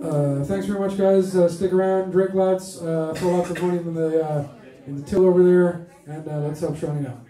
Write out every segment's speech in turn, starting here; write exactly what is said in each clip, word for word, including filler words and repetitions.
Uh, thanks very much, guys. Uh, stick around, drink lots, uh, throw lots of money in the uh, in the till over there, and uh, let's help Shawnee out.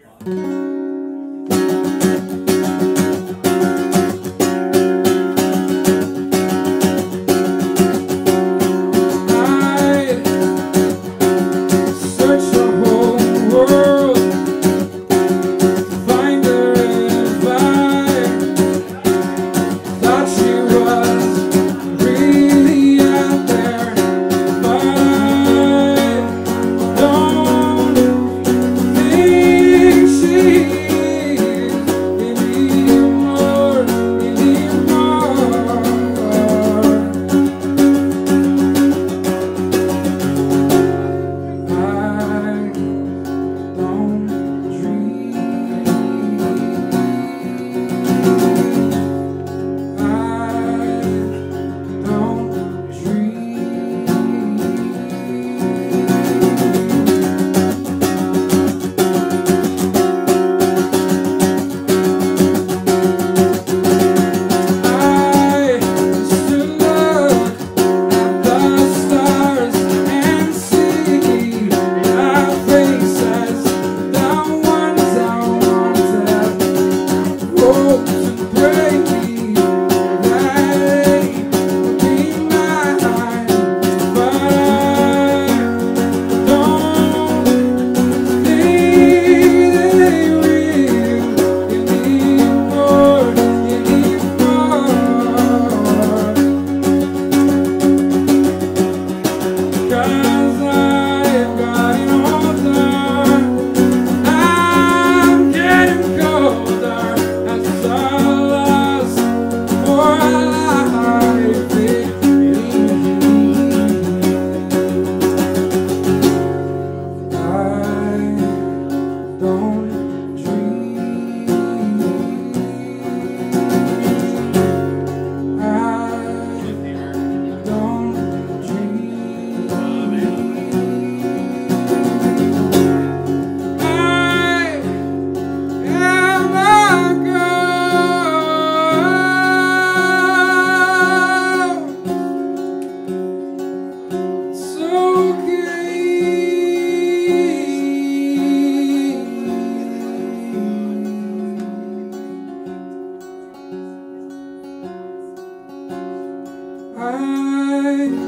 I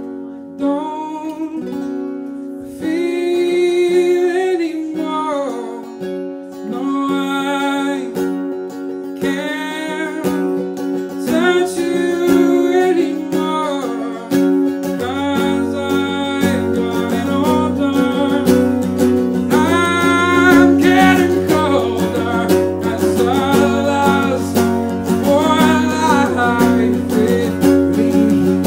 don't feel anymore. No, I can't touch you anymore. 'Cause I'm getting older. I'm getting colder. As I lost for life with me.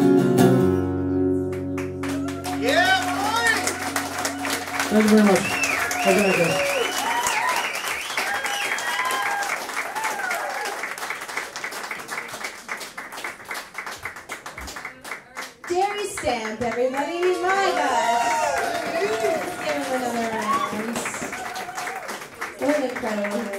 Thank you very much. Have a good night, guys. Jerry Stamp, everybody. My gosh. Let's give him another round. What an incredible